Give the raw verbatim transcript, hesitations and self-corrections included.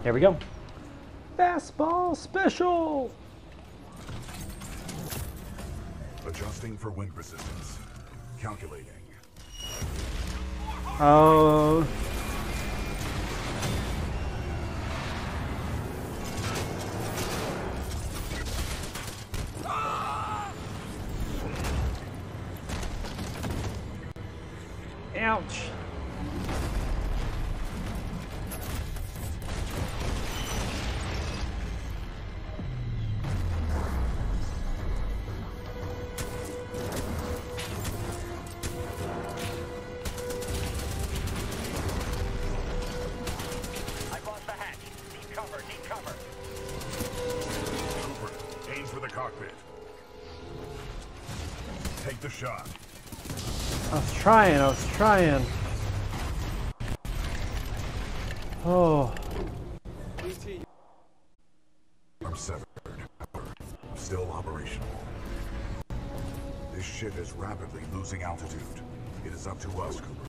There we go. Fastball special. Adjusting for wind resistance. Calculating. Oh. Ouch. I've lost the hatch. Need cover, need cover. Cooper, aim for the cockpit. Take the shot. I was trying, I was trying. Oh. I'm severed. Still operational. This ship is rapidly losing altitude. It is up to us, Cooper.